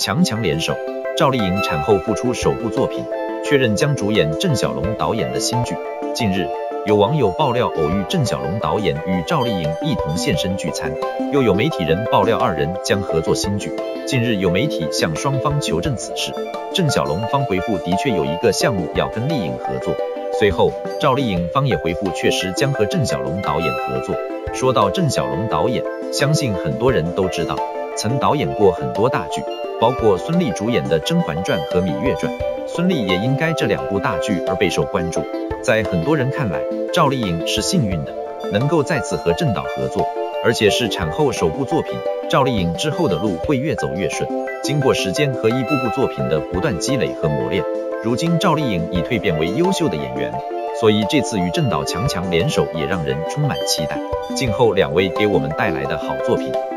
强强联手，赵丽颖产后复出首部作品，确认将主演郑晓龙导演的新剧。近日，有网友爆料偶遇郑晓龙导演与赵丽颖一同现身聚餐，又有媒体人爆料二人将合作新剧。近日有媒体向双方求证此事，郑晓龙方回复的确有一个项目要跟丽颖合作，随后赵丽颖方也回复确实将和郑晓龙导演合作。说到郑晓龙导演，相信很多人都知道，曾导演过很多大剧，包括孙俪主演的《甄嬛传》和《芈月传》，孙俪也因该这2部大剧而备受关注。在很多人看来，赵丽颖是幸运的，能够再次和郑导合作，而且是产后首部作品。赵丽颖之后的路会越走越顺，经过时间和一部部作品的不断积累和磨练，如今赵丽颖已蜕变为优秀的演员，所以这次与郑导强强联手也让人充满期待。静候2位给我们带来的好作品。